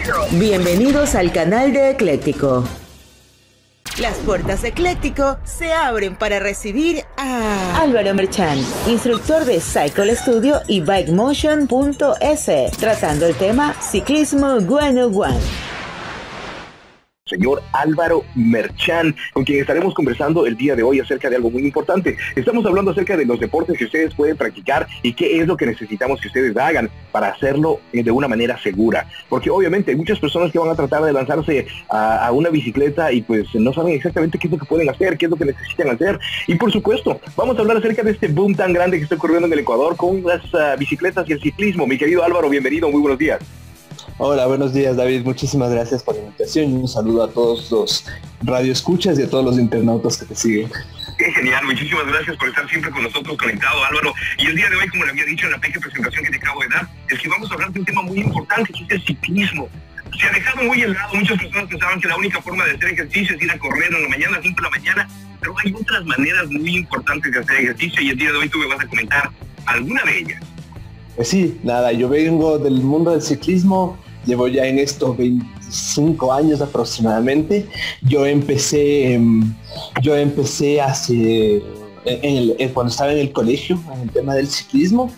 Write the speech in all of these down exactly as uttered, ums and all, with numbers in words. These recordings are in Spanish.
Bienvenidos al canal de Ecléctico. Las puertas de Ecléctico se abren para recibir a Álvaro Merchán, instructor de Cycle Studio y Bike Motion punto es, tratando el tema Ciclismo one oh one. Señor Álvaro Merchán, con quien estaremos conversando el día de hoy acerca de algo muy importante. Estamos hablando acerca de los deportes que ustedes pueden practicar y qué es lo que necesitamos que ustedes hagan para hacerlo de una manera segura. Porque obviamente hay muchas personas que van a tratar de lanzarse a, a una bicicleta y pues no saben exactamente qué es lo que pueden hacer, qué es lo que necesitan hacer. Y por supuesto, vamos a hablar acerca de este boom tan grande que está ocurriendo en el Ecuador con las uh, bicicletas y el ciclismo. Mi querido Álvaro, bienvenido, muy buenos días. Hola, buenos días David, muchísimas gracias por la invitación y un saludo a todos los radioescuchas y a todos los internautas que te siguen. Qué genial, muchísimas gracias por estar siempre con nosotros conectado, Álvaro. Y el día de hoy, como le había dicho en la pequeña presentación que te acabo de dar, es que vamos a hablar de un tema muy importante, que es el ciclismo. Se ha dejado muy en lado, muchas personas pensaban que la única forma de hacer ejercicio es ir a correr en la mañana, a las cinco de la mañana, pero hay otras maneras muy importantes de hacer ejercicio y el día de hoy tú me vas a comentar alguna de ellas. Pues sí, nada, yo vengo del mundo del ciclismo, llevo ya en estos veinticinco años aproximadamente. Yo empecé, yo empecé hace, en el, en, cuando estaba en el colegio, en el tema del ciclismo.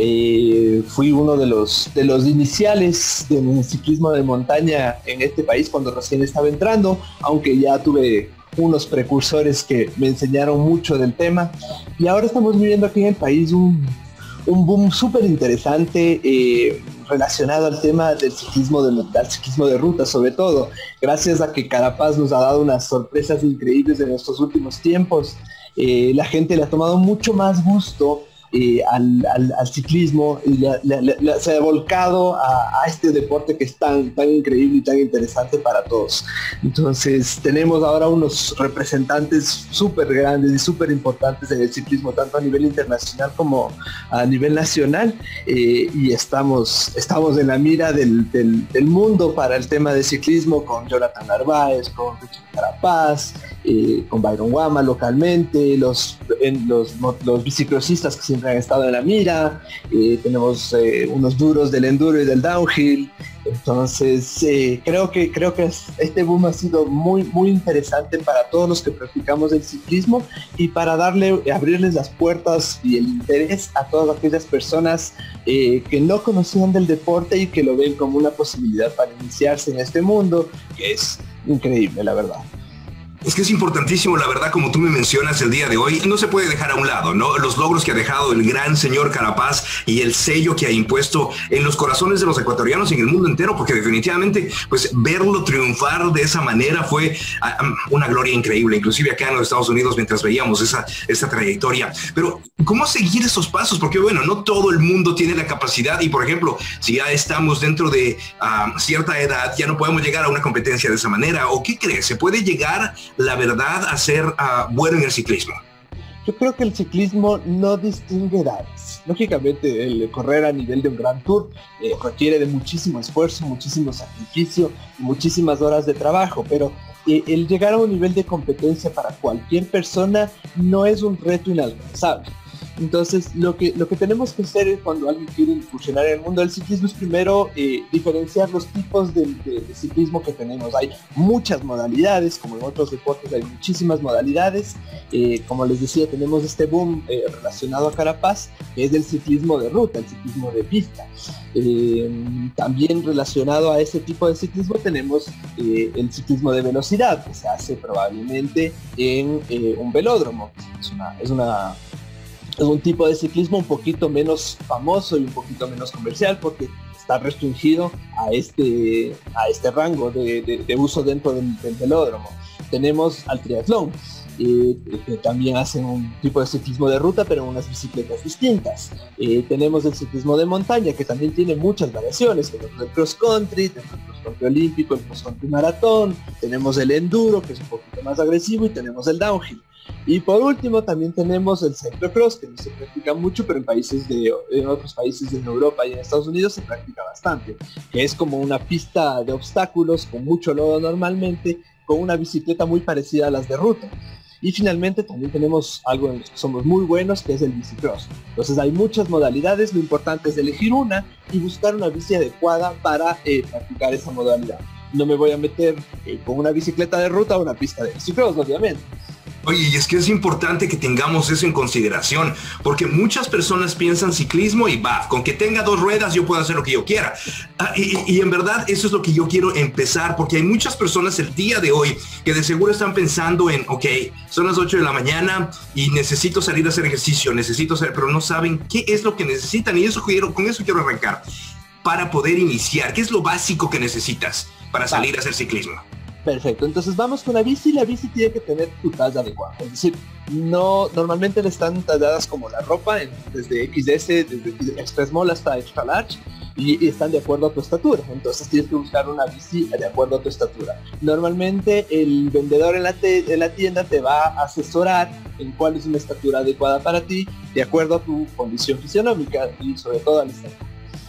Eh, fui uno de los, de los iniciales del ciclismo de montaña en este país cuando recién estaba entrando, aunque ya tuve unos precursores que me enseñaron mucho del tema. Y ahora estamos viviendo aquí en el país un... un boom súper interesante eh, relacionado al tema del ciclismo de, del ciclismo de ruta, sobre todo gracias a que Carapaz nos ha dado unas sorpresas increíbles en estos últimos tiempos. Eh, la gente le ha tomado mucho más gusto eh, al, al, al ciclismo y la, la, la, se ha volcado a, a este deporte que es tan, tan increíble y tan interesante para todos. Entonces tenemos ahora unos representantes súper grandes y súper importantes en el ciclismo, tanto a nivel internacional como a nivel nacional, eh, y estamos, estamos en la mira del, del, del mundo para el tema de ciclismo con Jonathan Narváez, con Richard Carapaz, eh, con Byron Guama localmente, los, en, los, los biciclosistas que siempre han estado en la mira, eh, tenemos eh, unos duros del enduro y del downhill. Entonces eh, creo que creo que este boom ha sido muy muy interesante para todos los que practicamos el ciclismo y para darle abrirles las puertas y el interés a todas aquellas personas eh, que no conocían del deporte y que lo ven como una posibilidad para iniciarse en este mundo, que es increíble, la verdad. Es que es importantísimo, la verdad, como tú me mencionas el día de hoy, no se puede dejar a un lado, ¿no? Los logros que ha dejado el gran señor Carapaz y el sello que ha impuesto en los corazones de los ecuatorianos y en el mundo entero, porque definitivamente, pues, verlo triunfar de esa manera fue uh, una gloria increíble, inclusive acá en los Estados Unidos, mientras veíamos esa, esa trayectoria. Pero, ¿cómo seguir esos pasos? Porque, bueno, no todo el mundo tiene la capacidad y, por ejemplo, si ya estamos dentro de uh, cierta edad, ya no podemos llegar a una competencia de esa manera. ¿O qué crees? ¿Se puede llegar la verdad a ser uh, bueno en el ciclismo? Yo creo que el ciclismo no distingue edades. Lógicamente el correr a nivel de un Grand Tour eh, requiere de muchísimo esfuerzo, muchísimo sacrificio y muchísimas horas de trabajo, pero eh, el llegar a un nivel de competencia para cualquier persona no es un reto inalcanzable. Entonces lo que, lo que tenemos que hacer cuando alguien quiere incursionar en el mundo del ciclismo es primero eh, diferenciar los tipos de, de, de ciclismo que tenemos. Hay muchas modalidades, como en otros deportes hay muchísimas modalidades. Eh, como les decía, tenemos este boom eh, relacionado a Carapaz, que es el ciclismo de ruta, el ciclismo de pista. Eh, también relacionado a ese tipo de ciclismo tenemos eh, el ciclismo de velocidad, que se hace probablemente en eh, un velódromo. Es una... Es una Es un tipo de ciclismo un poquito menos famoso y un poquito menos comercial porque está restringido a este, a este rango de, de, de uso dentro del, del velódromo. Tenemos al triatlón, eh, que también hacen un tipo de ciclismo de ruta pero en unas bicicletas distintas. Eh, tenemos el ciclismo de montaña, que también tiene muchas variaciones. Tenemos el cross country, tenemos el cross country olímpico, el cross country maratón, tenemos el enduro, que es un poquito más agresivo, y tenemos el downhill. Y por último también tenemos el cyclocross, que no se practica mucho, pero en países de en otros países en Europa y en Estados Unidos se practica bastante, que es como una pista de obstáculos con mucho lodo normalmente, con una bicicleta muy parecida a las de ruta. Y finalmente también tenemos algo en lo que somos muy buenos, que es el bicicross. Entonces hay muchas modalidades, lo importante es elegir una y buscar una bici adecuada para eh, practicar esa modalidad. No me voy a meter eh, con una bicicleta de ruta a una pista de bicicross, obviamente. Oye, y es que es importante que tengamos eso en consideración, porque muchas personas piensan ciclismo y va, con que tenga dos ruedas yo puedo hacer lo que yo quiera. Ah, y, y en verdad eso es lo que yo quiero empezar, porque hay muchas personas el día de hoy que de seguro están pensando en, ok, son las ocho de la mañana y necesito salir a hacer ejercicio, necesito hacer, pero no saben qué es lo que necesitan, y eso quiero, con eso quiero arrancar. Para poder iniciar, ¿qué es lo básico que necesitas para salir a hacer ciclismo? Perfecto, entonces vamos con la bici. La bici tiene que tener tu talla adecuada, es decir, no, normalmente están talladas como la ropa, en, desde equis ese, desde extra small hasta extra large, y, y están de acuerdo a tu estatura. Entonces tienes que buscar una bici de acuerdo a tu estatura. Normalmente el vendedor en la, te, en la tienda te va a asesorar en cuál es una estatura adecuada para ti, de acuerdo a tu condición fisionómica y sobre todo al estatura.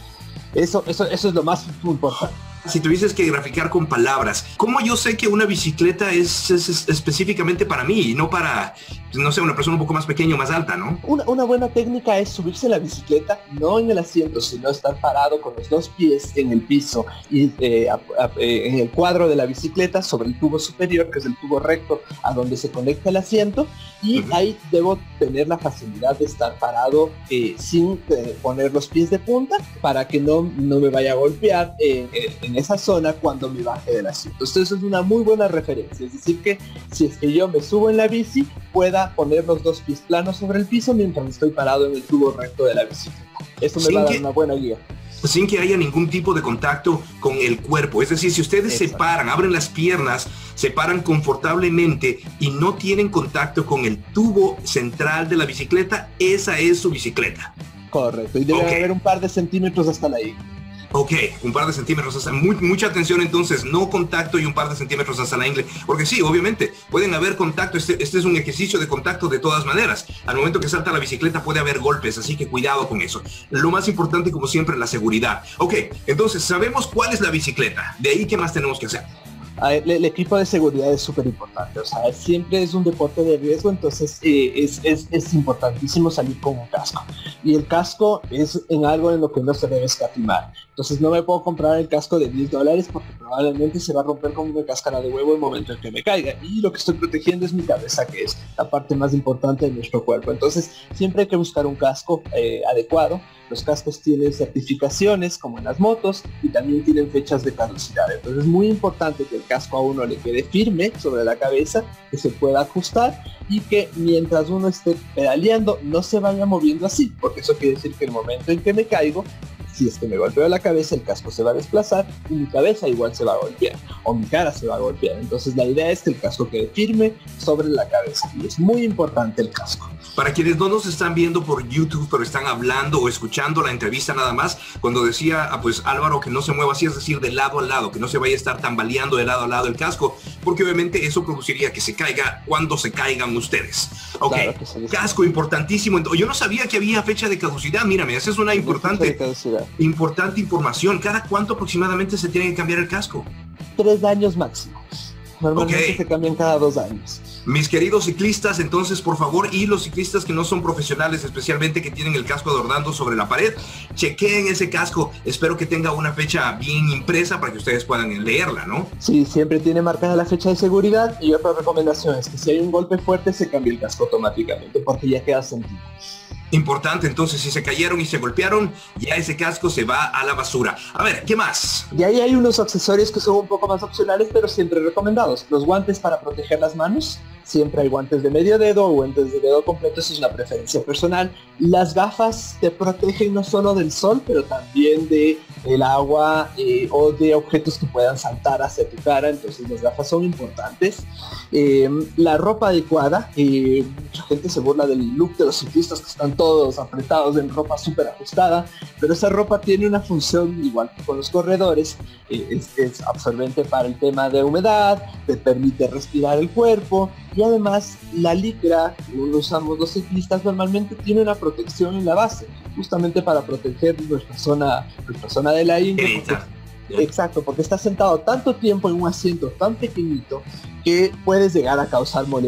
Eso, eso, eso es lo más importante. Si tuvieses que graficar con palabras, ¿cómo yo sé que una bicicleta es, es, es específicamente para mí y no para, no sé, una persona un poco más pequeña o más alta, ¿no? Una, una buena técnica es subirse a la bicicleta, no en el asiento, sino estar parado con los dos pies en el piso y eh, a, a, eh, en el cuadro de la bicicleta sobre el tubo superior, que es el tubo recto a donde se conecta el asiento, y uh-huh. ahí debo tener la facilidad de estar parado eh, sin eh, poner los pies de punta para que no, no me vaya a golpear eh, eh, en esa zona cuando me baje del asiento. Entonces es una muy buena referencia, es decir que si es que yo me subo en la bici pueda poner los dos pies planos sobre el piso mientras estoy parado en el tubo recto de la bicicleta. Eso me sin va a dar que, una buena guía. Sin que haya ningún tipo de contacto con el cuerpo, es decir, si ustedes Exacto. se paran, abren las piernas, se paran confortablemente y no tienen contacto con el tubo central de la bicicleta, esa es su bicicleta. Correcto, y debe okay. haber un par de centímetros hasta la I. Ok, un par de centímetros hasta, muy, mucha atención entonces, no contacto y un par de centímetros hasta la ingle, porque sí, obviamente, pueden haber contacto, este, este es un ejercicio de contacto de todas maneras, al momento que salta la bicicleta puede haber golpes, así que cuidado con eso. Lo más importante, como siempre, la seguridad. Ok, entonces, sabemos cuál es la bicicleta, de ahí, ¿qué más tenemos que hacer? El, el equipo de seguridad es súper importante, o sea, siempre es un deporte de riesgo, entonces eh, es, es, es importantísimo salir con un casco. Y el casco es en algo en lo que no se debe escatimar. Entonces no me puedo comprar el casco de diez dólares porque probablemente se va a romper como una cáscara de huevo en el momento en que me caiga. Y lo que estoy protegiendo es mi cabeza, que es la parte más importante de nuestro cuerpo. Entonces siempre hay que buscar un casco eh, adecuado. Los cascos tienen certificaciones como en las motos y también tienen fechas de caducidad. Entonces es muy importante que el casco a uno le quede firme sobre la cabeza, que se pueda ajustar y que mientras uno esté pedaleando no se vaya moviendo así, porque eso quiere decir que el momento en que me caigo, si es que me golpeo la cabeza, el casco se va a desplazar y mi cabeza igual se va a golpear, o mi cara se va a golpear. Entonces la idea es que el casco quede firme sobre la cabeza y es muy importante el casco. Para quienes no nos están viendo por YouTube, pero están hablando o escuchando la entrevista nada más, cuando decía ah, pues Álvaro que no se mueva así, es decir, de lado a lado, que no se vaya a estar tambaleando de lado a lado el casco, porque obviamente eso produciría que se caiga cuando se caigan ustedes. Ok, claro que sí, casco importantísimo. Yo no sabía que había fecha de caducidad, mírame, esa es una importante... Importante información. ¿Cada cuánto aproximadamente se tiene que cambiar el casco? Tres años máximo. Normalmente okay. se cambian cada dos años. Mis queridos ciclistas, entonces, por favor, y los ciclistas que no son profesionales, especialmente que tienen el casco adornando sobre la pared, chequeen ese casco. Espero que tenga una fecha bien impresa para que ustedes puedan leerla, ¿no? Sí, siempre tiene marcada la fecha de seguridad. Y otra recomendación es que si hay un golpe fuerte, se cambie el casco automáticamente, porque ya queda sentido. Importante, entonces, si se cayeron y se golpearon, ya ese casco se va a la basura. A ver, ¿qué más? Y ahí hay unos accesorios que son un poco más opcionales, pero siempre recomendados. Los guantes para proteger las manos. Siempre hay guantes de medio dedo o guantes de dedo completo, eso es una preferencia personal. Las gafas te protegen no solo del sol, pero también de el agua eh, o de objetos que puedan saltar hacia tu cara, entonces las gafas son importantes. Eh, la ropa adecuada, eh, mucha gente se burla del look de los ciclistas que están todos apretados en ropa súper ajustada, pero esa ropa tiene una función igual que con los corredores, eh, es, es absorbente para el tema de humedad, te permite respirar el cuerpo. Y además la licra que usamos los ciclistas normalmente tiene una protección en la base, justamente para proteger nuestra zona, nuestra zona de la ingle. Porque, exacto, porque estás sentado tanto tiempo en un asiento tan pequeñito que puedes llegar a causar molestia.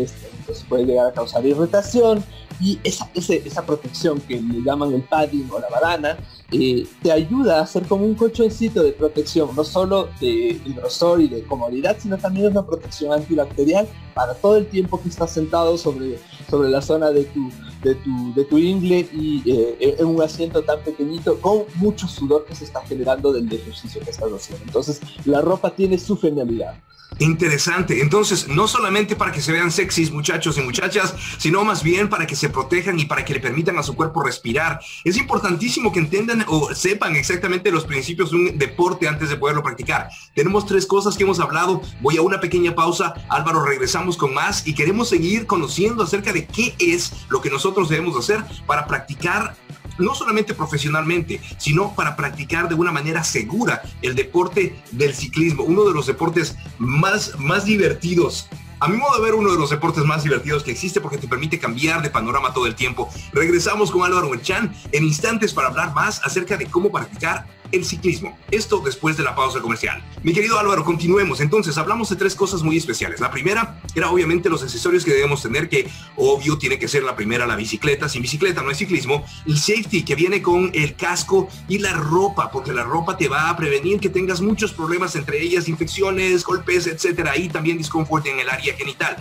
entonces puede llegar a causar irritación, y esa, ese, esa protección que le llaman el padding o la badana, eh, te ayuda a hacer como un colchoncito de protección, no solo de, de grosor y de comodidad, sino también una protección antibacterial para todo el tiempo que estás sentado sobre, sobre la zona de tu, de tu, de tu ingle y eh, en un asiento tan pequeñito con mucho sudor que se está generando del ejercicio que estás haciendo. Entonces la ropa tiene su genialidad. Interesante. Entonces, no solamente para que se vean sexys muchachos y muchachas, sino más bien para que se protejan y para que le permitan a su cuerpo respirar. Es importantísimo que entiendan o sepan exactamente los principios de un deporte antes de poderlo practicar. Tenemos tres cosas que hemos hablado. Voy a una pequeña pausa. Álvaro, regresamos con más y queremos seguir conociendo acerca de qué es lo que nosotros debemos hacer para practicar no solamente profesionalmente, sino para practicar de una manera segura el deporte del ciclismo, uno de los deportes más, más divertidos. A mi modo de ver, uno de los deportes más divertidos que existe porque te permite cambiar de panorama todo el tiempo. Regresamos con Álvaro Merchán en instantes para hablar más acerca de cómo practicar el ciclismo. Esto después de la pausa comercial. Mi querido Álvaro, continuemos. Entonces, hablamos de tres cosas muy especiales. La primera era obviamente los accesorios que debemos tener, que obvio tiene que ser la primera la bicicleta. Sin bicicleta no hay ciclismo. El safety, que viene con el casco, y la ropa, porque la ropa te va a prevenir que tengas muchos problemas, entre ellas infecciones, golpes, etcétera, y también disconfort en el área genital.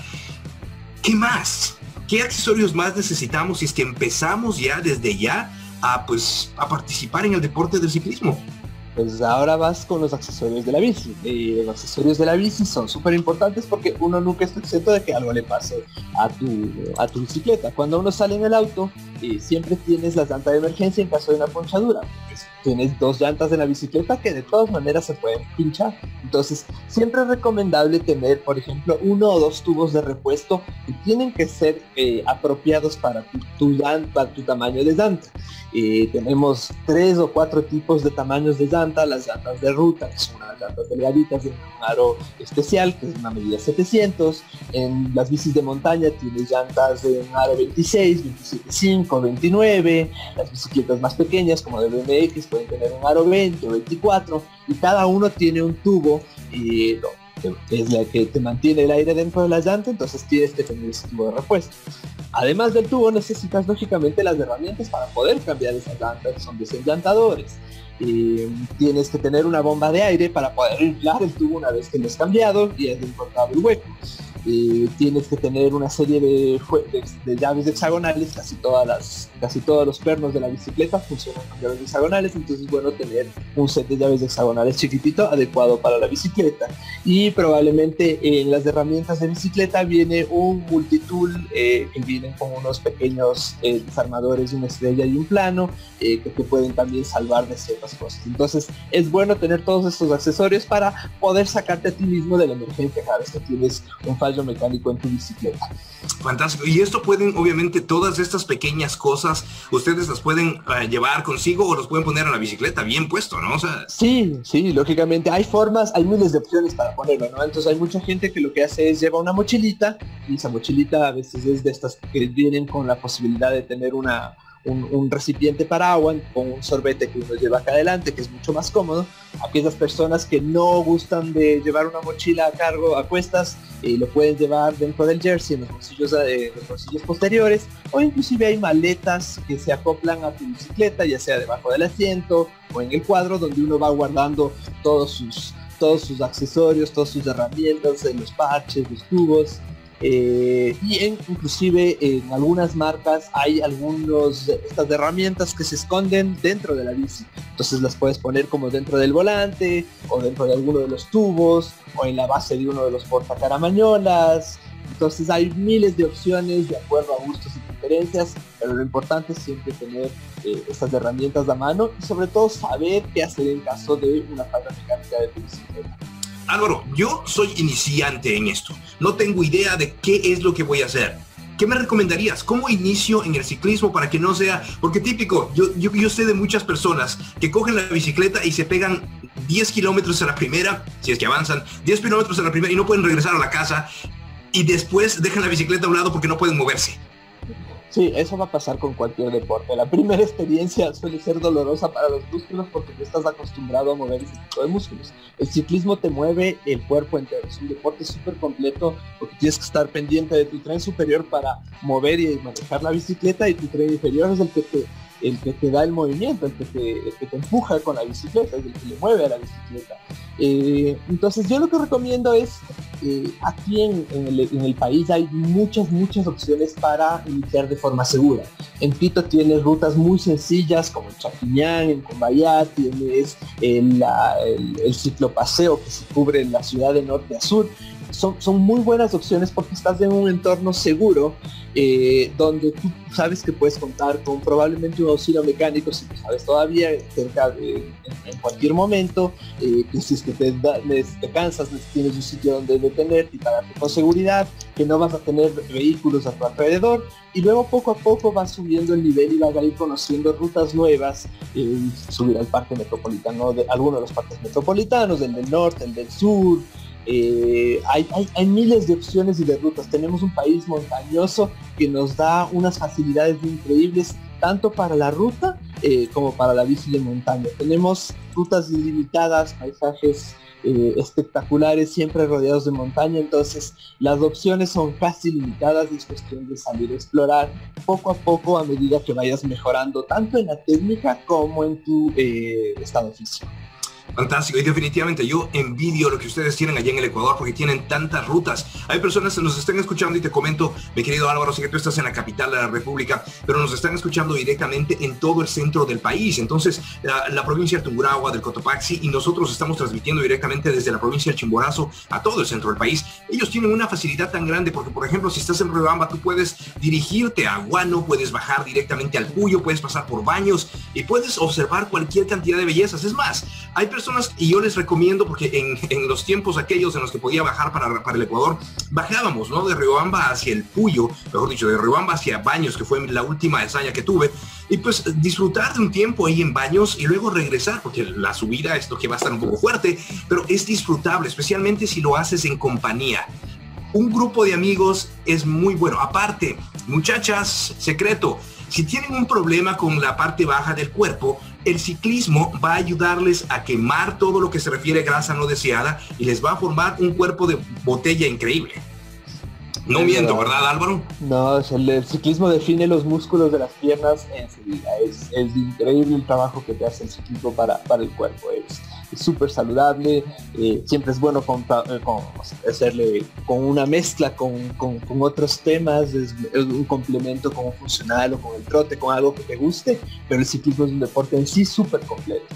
¿Qué más? ¿Qué accesorios más necesitamos si es que empezamos ya desde ya a, pues, a participar en el deporte del ciclismo? Pues ahora vas con los accesorios de la bici. Eh, los accesorios de la bici son súper importantes porque uno nunca está exento de que algo le pase a tu, a tu bicicleta. Cuando uno sale en el auto, eh, siempre tienes la llanta de emergencia en caso de una ponchadura. Pues, tienes dos llantas en la bicicleta que de todas maneras se pueden pinchar. Entonces, siempre es recomendable tener, por ejemplo, uno o dos tubos de repuesto que tienen que ser eh, apropiados para tu, tu, llanta, para tu tamaño de llanta. Eh, tenemos tres o cuatro tipos de tamaños de llanta. Las llantas de ruta, que son unas llantas delgaditas de un aro especial, que es una medida setecientos. En las bicis de montaña tienes llantas de un aro veintiséis, veintisiete punto cinco, veintinueve. Las bicicletas más pequeñas, como de B M X, pueden tener un aro veinte o veinticuatro. Y cada uno tiene un tubo y no, que es la que te mantiene el aire dentro de la llanta, entonces tienes que tener ese tubo de repuesto. Además del tubo, necesitas lógicamente las herramientas para poder cambiar esas llantas, que son desenllantadores. Eh, tienes que tener una bomba de aire para poder inflar el tubo una vez que lo has cambiado y has encontrado el hueco. Eh, tienes que tener una serie de, de, de llaves hexagonales. Casi todas las, casi todos los pernos de la bicicleta funcionan con llaves hexagonales, entonces es bueno tener un set de llaves hexagonales chiquitito, adecuado para la bicicleta. Y probablemente en las herramientas de bicicleta viene un multitool eh, que vienen con unos pequeños eh, desarmadores, una estrella y un plano eh, que te pueden también salvar de ciertas cosas. Entonces es bueno tener todos estos accesorios para poder sacarte a ti mismo de la emergencia cada vez que tienes un fallo mecánico en tu bicicleta. Fantástico. Y esto pueden, obviamente, todas estas pequeñas cosas, ustedes las pueden uh, llevar consigo o los pueden poner en la bicicleta bien puesto, ¿no? O sea... Sí, sí, lógicamente hay formas, hay miles de opciones para ponerlo, ¿no? Entonces hay mucha gente que lo que hace es lleva una mochilita, y esa mochilita a veces es de estas que vienen con la posibilidad de tener una Un, un recipiente para agua con un sorbete que uno lleva acá adelante, que es mucho más cómodo. Aquellas personas que no gustan de llevar una mochila a cargo a cuestas, eh, lo pueden llevar dentro del jersey, en los bolsillos, eh, los bolsillos posteriores, o inclusive hay maletas que se acoplan a tu bicicleta, ya sea debajo del asiento o en el cuadro, donde uno va guardando todos sus, todos sus accesorios, todas sus herramientas, los parches, los tubos. Eh, y en, inclusive en algunas marcas hay algunos estas herramientas que se esconden dentro de la bici, entonces las puedes poner como dentro del volante o dentro de alguno de los tubos o en la base de uno de los portacaramañolas. Entonces hay miles de opciones de acuerdo a gustos y preferencias, pero lo importante es siempre tener eh, estas herramientas a mano y sobre todo saber qué hacer en caso de una falla mecánica de tu bicicleta. Álvaro, yo soy iniciante en esto. No tengo idea de qué es lo que voy a hacer. ¿Qué me recomendarías? ¿Cómo inicio en el ciclismo para que no sea...? Porque típico, yo, yo, yo sé de muchas personas que cogen la bicicleta y se pegan diez kilómetros a la primera, si es que avanzan, diez kilómetros a la primera y no pueden regresar a la casa y después dejan la bicicleta a un lado porque no pueden moverse. Sí, eso va a pasar con cualquier deporte. La primera experiencia suele ser dolorosa para los músculos porque no estás acostumbrado a mover ese tipo de músculos. El ciclismo te mueve el cuerpo entero. Es un deporte súper completo porque tienes que estar pendiente de tu tren superior para mover y manejar la bicicleta, y tu tren inferior es el que te, el que te da el movimiento, el que te, el que te empuja con la bicicleta, es el que le mueve a la bicicleta. Eh, entonces yo lo que recomiendo es, eh, aquí en, en, el, en el país hay muchas, muchas opciones para iniciar de forma segura. En Quito tienes rutas muy sencillas como el Chaquiñán, en Cumbayá tienes el, la, el, el ciclopaseo que se cubre en la ciudad de norte a sur. Son, son muy buenas opciones porque estás en un entorno seguro, eh, donde tú sabes que puedes contar con probablemente un auxilio mecánico, si lo sabes todavía, cerca de, en, en cualquier momento, eh, que si es que te, da, te cansas, tienes un sitio donde detenerte y pararte con seguridad, que no vas a tener vehículos a tu alrededor, y luego poco a poco vas subiendo el nivel y vas a ir conociendo rutas nuevas, eh, subir al parque metropolitano, de algunos de los parques metropolitanos, el del norte, el del sur. Eh, hay, hay, hay miles de opciones y de rutas. Tenemos un país montañoso que nos da unas facilidades increíbles tanto para la ruta eh, como para la bici de montaña. Tenemos rutas ilimitadas, paisajes eh, espectaculares, siempre rodeados de montaña, entonces las opciones son casi limitadas y es cuestión de salir a explorar poco a poco a medida que vayas mejorando tanto en la técnica como en tu eh, estado físico. Fantástico, y definitivamente yo envidio lo que ustedes tienen allá en el Ecuador porque tienen tantas rutas. Hay personas que nos están escuchando y te comento, mi querido Álvaro, sé que tú estás en la capital de la República, pero nos están escuchando directamente en todo el centro del país. Entonces, la, la provincia de Tungurahua, del Cotopaxi, y nosotros estamos transmitiendo directamente desde la provincia del Chimborazo a todo el centro del país. Ellos tienen una facilidad tan grande porque, por ejemplo, si estás en Riobamba, tú puedes dirigirte a Guano, puedes bajar directamente al Puyo, puedes pasar por Baños y puedes observar cualquier cantidad de bellezas. Es más, hay personas, y yo les recomiendo, porque en, en los tiempos aquellos en los que podía bajar para, para el Ecuador, bajábamos, ¿no? De Riobamba hacia el Puyo, mejor dicho, de Riobamba hacia Baños, que fue la última hazaña que tuve, y pues disfrutar de un tiempo ahí en Baños y luego regresar, porque la subida es lo que va a estar un poco fuerte, pero es disfrutable, especialmente si lo haces en compañía. Un grupo de amigos es muy bueno. Aparte, muchachas, secreto, si tienen un problema con la parte baja del cuerpo, el ciclismo va a ayudarles a quemar todo lo que se refiere a grasa no deseada y les va a formar un cuerpo de botella increíble. No es miento, verdad, ¿verdad, Álvaro? No, el, el ciclismo define los músculos de las piernas enseguida. Es, es increíble el trabajo que te hace el ciclismo para, para el cuerpo. Es súper saludable, eh, siempre es bueno con, con, hacerle con una mezcla con, con, con otros temas, es, es un complemento con un funcional o con el trote, con algo que te guste, pero el ciclismo es un deporte en sí súper completo.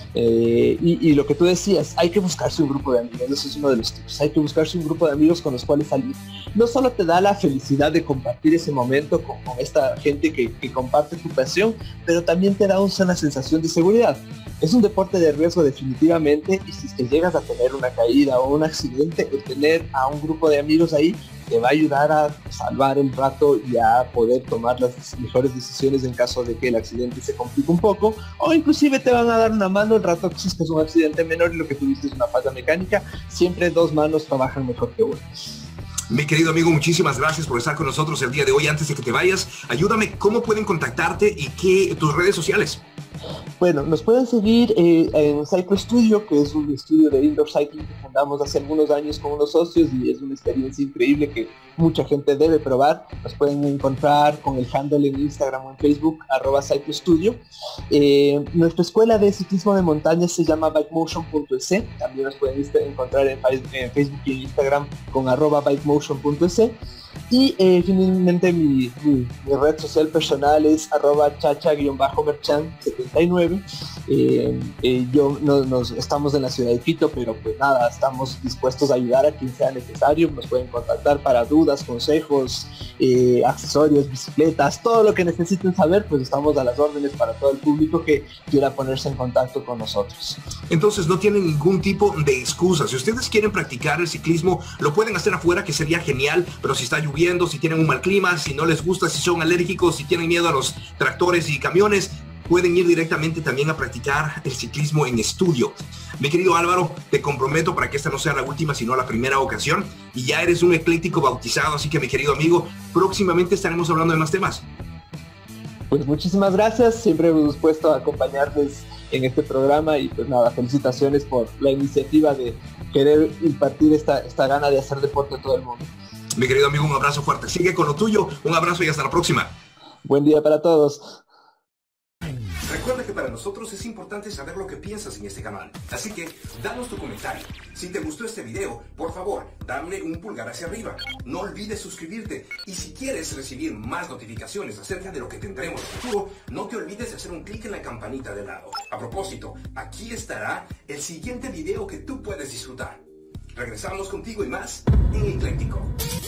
Eh, y, y lo que tú decías, hay que buscarse un grupo de amigos, eso es uno de los tips, hay que buscarse un grupo de amigos con los cuales salir. No solo te da la felicidad de compartir ese momento con, con esta gente que, que comparte tu pasión, pero también te da una sensación de seguridad. Es un deporte de riesgo definitivamente, y si es que llegas a tener una caída o un accidente, el tener a un grupo de amigos ahí te va a ayudar a salvar el rato y a poder tomar las mejores decisiones en caso de que el accidente se complique un poco, o inclusive te van a dar una mano el rato que si es que es un accidente menor y lo que tuviste es una falla mecánica. Siempre dos manos trabajan mejor que una. Mi querido amigo, muchísimas gracias por estar con nosotros el día de hoy. Antes de que te vayas, ayúdame, ¿cómo pueden contactarte y qué tus redes sociales? Bueno, nos pueden seguir eh, en Cycle Studio, que es un estudio de indoor cycling que fundamos hace algunos años con unos socios y es una experiencia increíble que mucha gente debe probar. Nos pueden encontrar con el handle en Instagram o en Facebook, arroba Cycle Studio. Eh, nuestra escuela de ciclismo de montaña se llama bike motion punto e s. También nos pueden encontrar en Facebook y en Instagram con arroba bike motion punto e s. Y eh, finalmente mi, mi, mi red social personal es arroba chacha-merchan setenta y nueve. Eh, eh, yo no, nos estamos en la ciudad de Quito, pero pues nada, estamos dispuestos a ayudar a quien sea necesario. Nos pueden contactar para dudas, consejos, eh, accesorios, bicicletas, todo lo que necesiten saber, pues estamos a las órdenes para todo el público que quiera ponerse en contacto con nosotros. Entonces no tienen ningún tipo de excusa. Si ustedes quieren practicar el ciclismo, lo pueden hacer afuera, que sería genial, pero si está lloviendo, si tienen un mal clima, si no les gusta, si son alérgicos, si tienen miedo a los tractores y camiones, pueden ir directamente también a practicar el ciclismo en estudio. Mi querido Álvaro, te comprometo para que esta no sea la última, sino la primera ocasión, y ya eres un ecléctico bautizado, así que mi querido amigo, próximamente estaremos hablando de más temas. Pues muchísimas gracias, siempre hemos dispuesto a acompañarles en este programa y pues nada, felicitaciones por la iniciativa de querer impartir esta, esta gana de hacer deporte a todo el mundo. Mi querido amigo, un abrazo fuerte. Sigue con lo tuyo, un abrazo y hasta la próxima. Buen día para todos. Recuerda que para nosotros es importante saber lo que piensas en este canal, así que danos tu comentario. Si te gustó este video, por favor, dale un pulgar hacia arriba. No olvides suscribirte y si quieres recibir más notificaciones acerca de lo que tendremos en el futuro, no te olvides de hacer un clic en la campanita de lado. A propósito, aquí estará el siguiente video que tú puedes disfrutar. Regresamos contigo y más en Ecléctico.